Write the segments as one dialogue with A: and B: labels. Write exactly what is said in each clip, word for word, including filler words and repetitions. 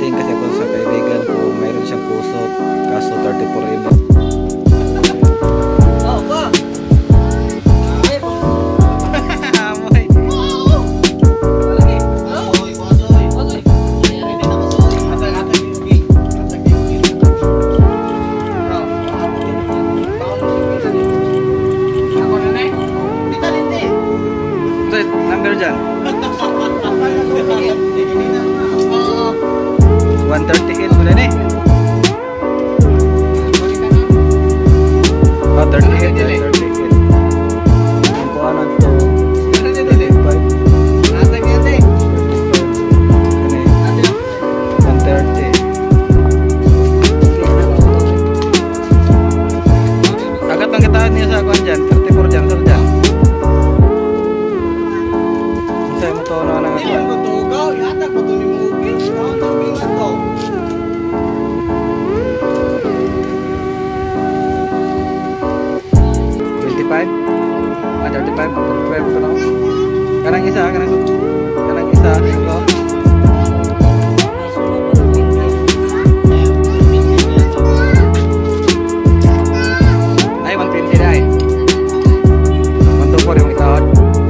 A: nag-meeting kasi ako sa kaibigan ko, mayroon siyang KOSO, kaso thirty-four evo.
B: Oh, ba?
A: Number dyan one thirty-eight mo din eh. Oh, thirty-eight, thirty-eight. Ang kuha na ito thirty-five one thirty. Agad ang kitaan niya sa kuhan dyan, thirty-four dyan, sir dyan. Saya mo to na nang
B: Iya, betul kau. Ya tak betul ni mungkin. Kau tak bingat kau.
A: twenty-five? Ah, thirty-five? thirty-five ito na. Kanang isa, kanang kanang isa. Ito. Ay, one twenty na eh. one twenty-four yung itahod.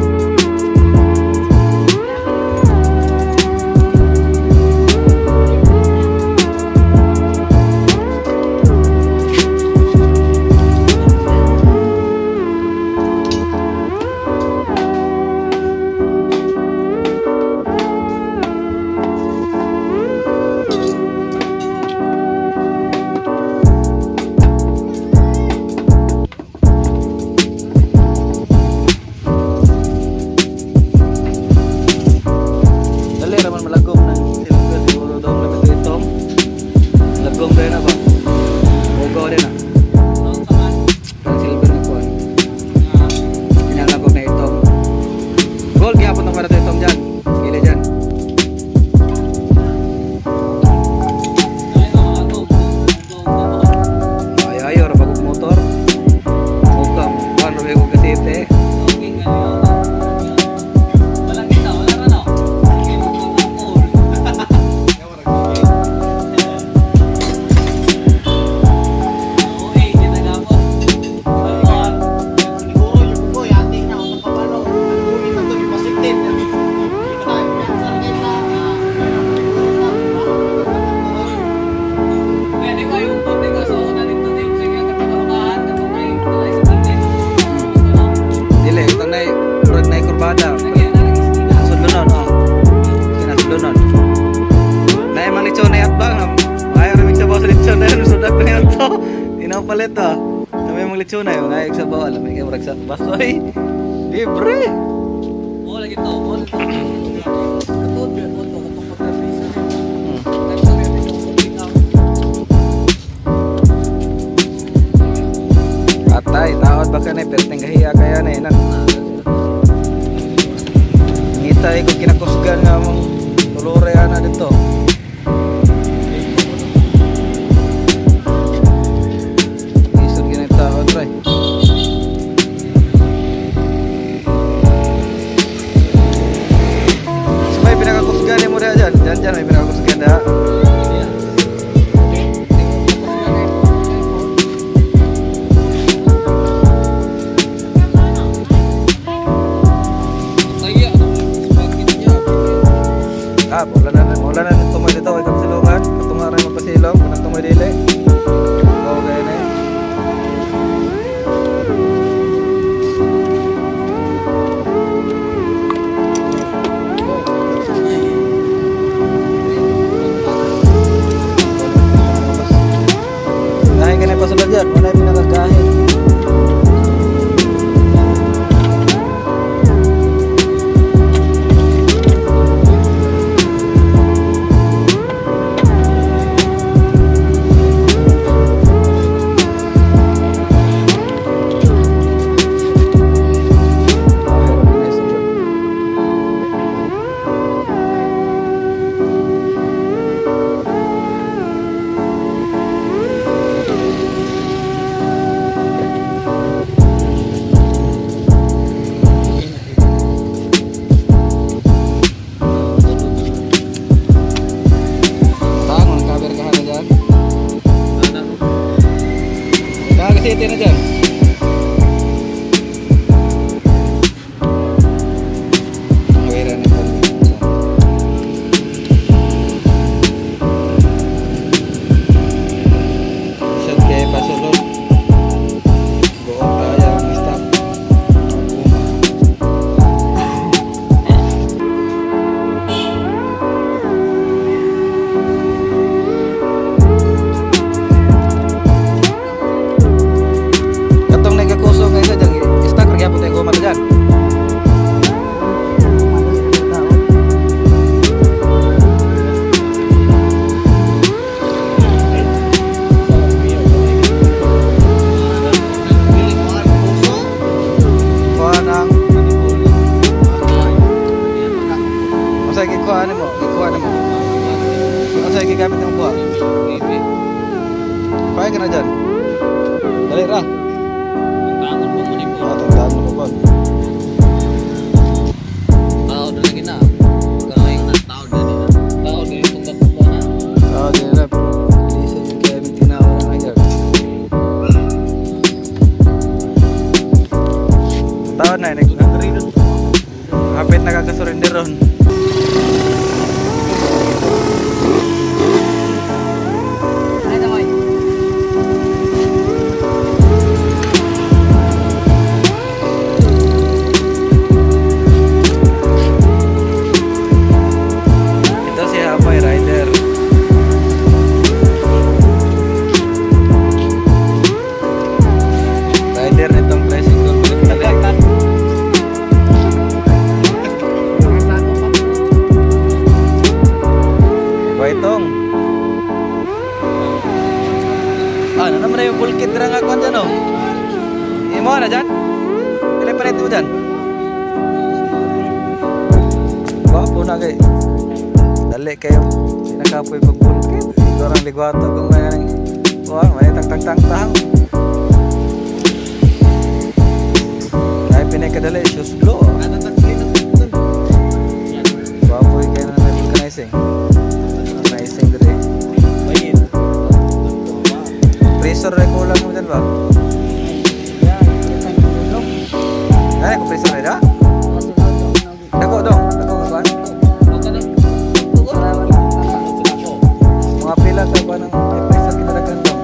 A: Palit ah. Kami mong lechon na yung ngayag sa bawal. May kayo maragsak. Basoy. Libre.
B: Oh, lagi to. Oh, lagi to. Katod, katod, katod, katod.
A: Patay. Taot baka na. Perteng kahiya kaya na. Inan. Ngitay kung kinakusgan nga mong tulore na dito. Jangan may pinakakusgan dah. Ah, bola na, bola na tumoy dito ay kapsilungan, katungaran mo pasilong, kanang tumoy dili. Okay na. Pasulad dyan, wala yung pinakagahit. gamit ng buha. Kaya ka na dyan. Dali ra.
B: Tangan mo muna po.
A: Ah, tandaan mo po.
B: Tao na lagi na. Kaya na tao na nila. Tao na itong kakuha na.
A: Ah, di na. Lisa yung gamit tinawa na nga dyan. Tawad na, nag hapit nakakasurrender ron.
B: Ay, naman.
A: Ito si Amoy Rider. Rider nitong tricycle. Itong ah, ano naman na yung full kit na nga kuhan dyan o imo na dyan kailan pa rin mo dyan wapo na kay dali kayo sinakapoy pag full kit ito orang ligwato kung may anong wah may tang tang tang tang ay pinay kadali shoes blow wapo yung kayo na vulcanizing pressure rin kulang mo dyan ba? Ano yung pressure rin ha? Dako dong, dako ka ba? Mga pila ka ba ng may pressure kinalagan dong?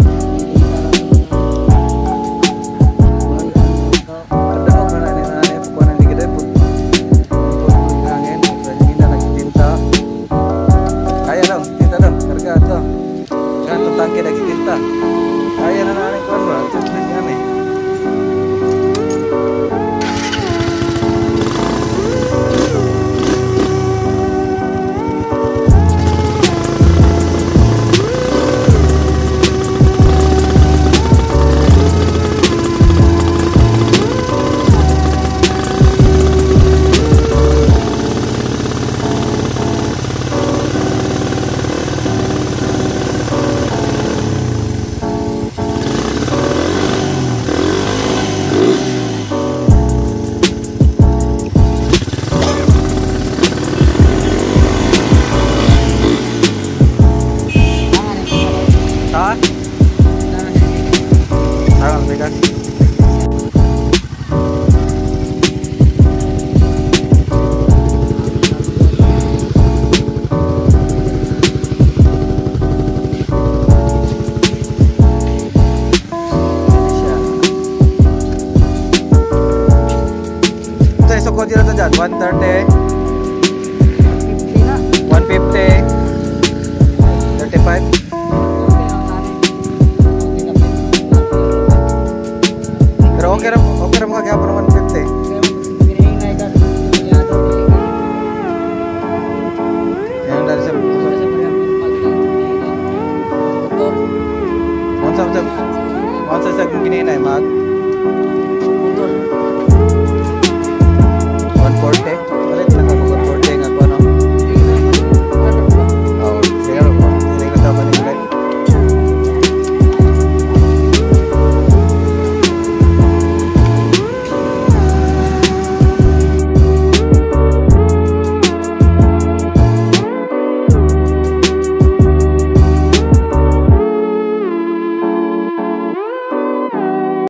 A: Dako ka na rin na rin po ng ligid po. Pagpapag hangin, hindi na nagtinta. Kaya daw, tinta daw, karga ito. Kaya itong tangke nagtinta. Kaya na namin kuhan ba? Ito na kami. one thirty